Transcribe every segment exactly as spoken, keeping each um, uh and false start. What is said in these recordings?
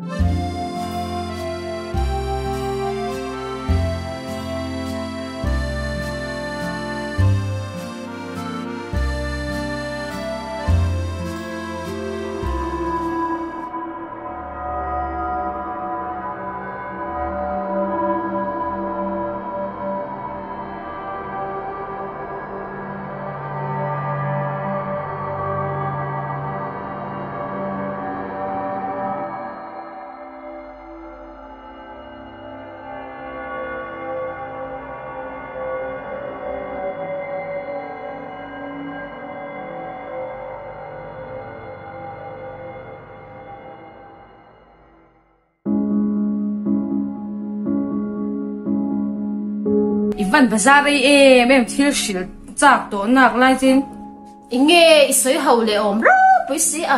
Ivan bazar ấy em em thiếu xịt chạc tổ nạc lại chứ nghe sấy hậu lệ ôm rất bối xí à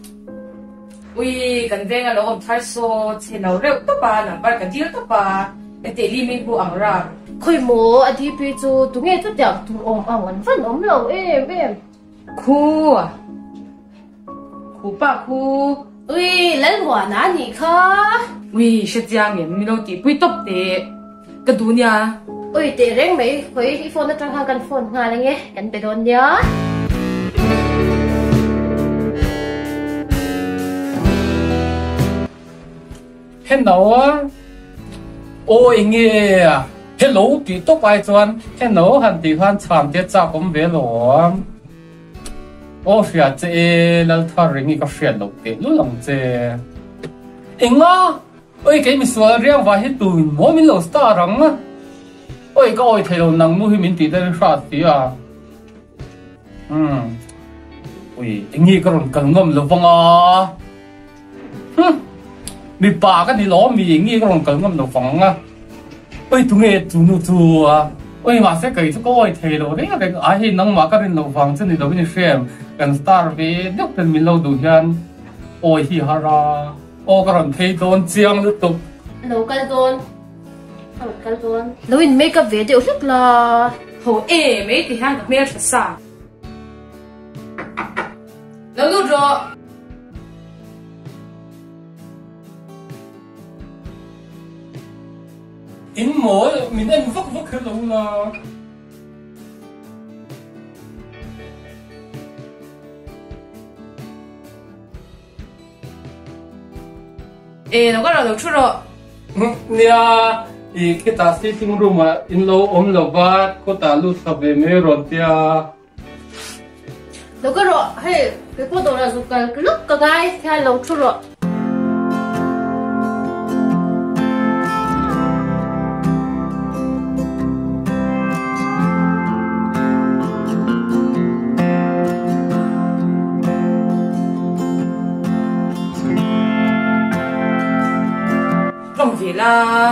ui gần đây là ôm thái số thì nào rêu tóc bà nằm bà cái thiếu tóc bà để để li mình bu ăn ra khơi mồ à thì bây giờ tụi nghe chút đẹp tụi ôm ăn vẫn vẫn ôm lâu em em khu à khu bà khu ui lấy quả ná nhỉ khá ui sẽ giang em mình đâu chỉ quý tóc để cái đủ nha ui để rèn mấy với cái phone nó trong hàng căn phone ngay là nghe cần phải đồn nhớ hello ôi nghe hello bị tóc ai chuan hello hắn đi hắn chạm tiết cha cũng về rồi ô phía trên là thằng ring cái phía đầu tiên lúc lòng chế anh á ôi cái mình xóa riêng vài hết tụi mỗi mình lâu star răng á ôi cái ôi thấy đâu năng nuôi mình tí đến sát tí à ừm ôi anh nghĩ cái rồng cần ngâm lâu vong à hừm bị bà cái gì ló mì nghĩ cái rồng cần ngâm lâu vong à ôi tụi nghe tụi nó tụi à ôi mà sẽ cái cái ôi thấy đâu đấy cái ai hiện năng mà cái đến lâu vong chân thì đâu bên xem gần star về nhóc tên mình lâu đủ hiền ôi hi hà ra ô cái rồng thấy đồn chiang lúc tục lâu cái đồn lâu cái đồn lâu in make up video rất là hồ ê mấy thì hàng gặp mẹ thật sao lâu lúc rồi in mổ mình ăn vất vất cái lâu là ê nó có là lâu chút rồi nia i kita sitting room à in lâu om lâu ba có ta lu sập về mấy rồi tia lâu cái rồi hay cái cô đồ là dùng cái lúc cái gai thì lâu chút rồi vì là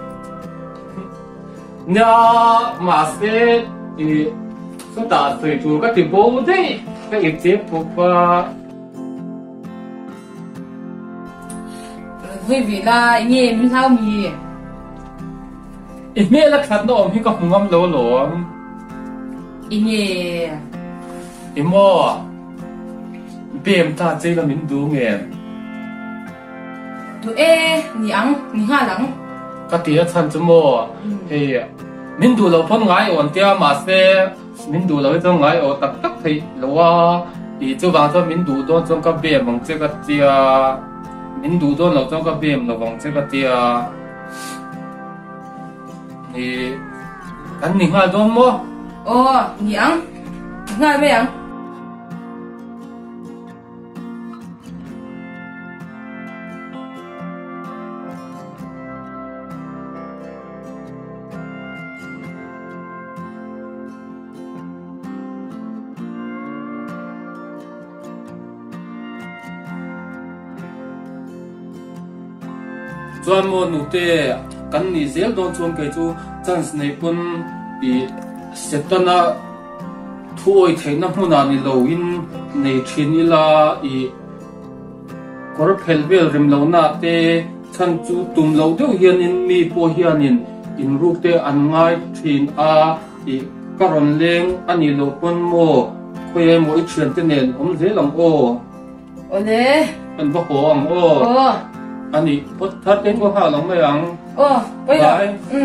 nhà mà sẽ thì chúng ta sử dụng cái tiền bố đấy cái ít tiền bố và vì vì là anh em mình sao mi ít nghe là khát nó mình có không ngâm lâu lâu anh em ít mò bìm ta chơi là mình đủ nghe tụi ê nhỉ ăn nhỉ hà lắng cái tiền chân chứ mò thì mình đủ lâu phân ngay ổn tia mà sẽ mình đủ lâu cho ngay ở tắc tắc thì lâu à thì cho vào cho mình đủ đó trong cái bìm bằng cái cái tia mình đủ đó lâu trong cái bìm là bằng cái cái tia thì anh nhìn hai đôi mò ồ nhỉ ăn ngay mấy ăn chuan mo nu te kan ni zel don chuan ke chu chance nei pun i setana thuoi theina hmuna ni lo in nei thin ila i kor phel bel rim lo na te chan chu tum lo deuh hian in mi po hian in in ruk te an ngai thin a i karon leng ani lo pun mo khoe mo i thian te nen om zelang o ole an ba ho ang o ồ อันนี้พุทธเป็นก็ข้าวหลงไม่ยัง Ờ, bây giờ. Đấy. Ừ.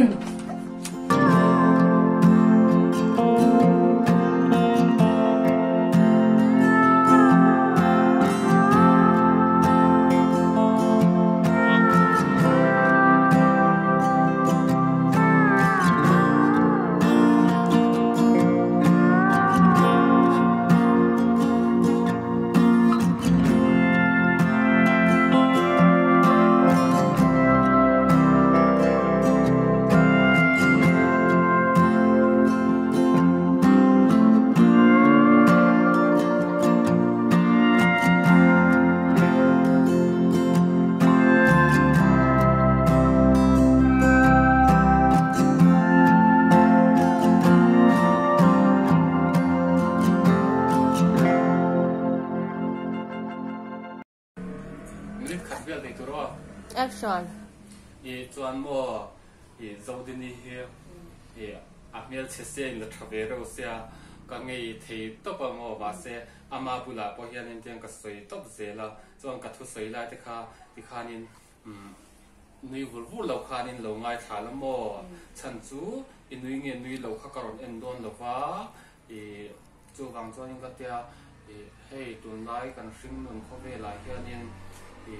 Mình khát việc này tôi rồi. Action. Ý chọn mua ý dâu đi đi here. Ý áp miếng chế xe người thợ về rồi xe. Cái ngày thì tóc vào mua và xe. Ama bù là bao nhiêu nên tiếng cái sợi tóc dễ là chọn cái thứ sợi lại thì khá thì khá nên nuôi vul vul lâu khá nên lâu ngày thả lắm mua chân chú. Ý nuôi nghe nuôi lâu khá cả rồi em đón lâu quá. Ý chú vàng cho những cái tia. Ý hey tuần lại cần sinh nôn khó về lại kia nên thì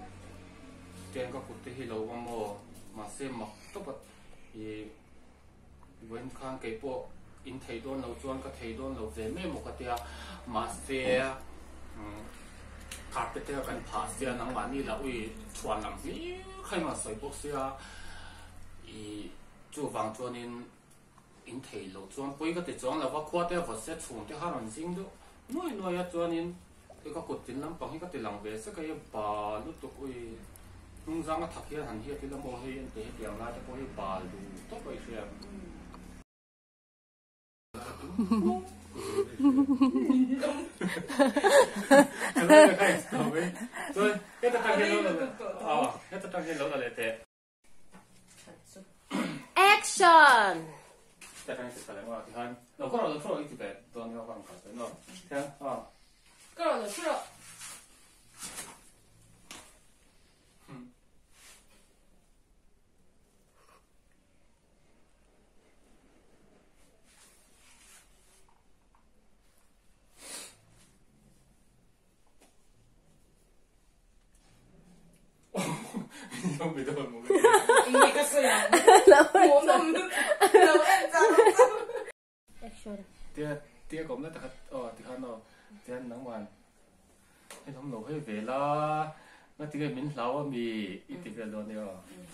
trên các cuộc thi lâu mà mua mà xem mặc tốt bật thì vẫn khang cái bộ in thấy đôn lâu chuan cái thấy đôn lâu về mấy một cái tia mà xe cắt cái tia cần phá xe nắng bán đi là uy chuan làm gì khai mà sợi bộ xe thì chú vàng chuan in in thấy lâu chuan cuối cái tia chuan là vác qua tia vật xe chuồng tia hai lần dính đó nói nói ya chuan in cái các cuộc tin lắm bằng cái tia lòng về sẽ cái bà lúc tục uy nung răng cái thằng kia thằng kia thì nó mua hay để tiền ra cho có hay bà đủ tốt vậy xem rồi cái tao tăng cái lâu là à cái tao tăng cái lâu là để thế Action. cái tăng cái lại qua thì hơn nó có rồi rồi thì về toàn nhau bằng cả thế nó thế à Cái đó là 싫어. không bị đồn một Ini kasihan. Mau nông nấu ăn ra. Action. tia tia cũng nó thật ờ thì hơn nó tia nắng hoàn hay không nấu hay về là nó tia mình lâu mi ít thì về rồi nè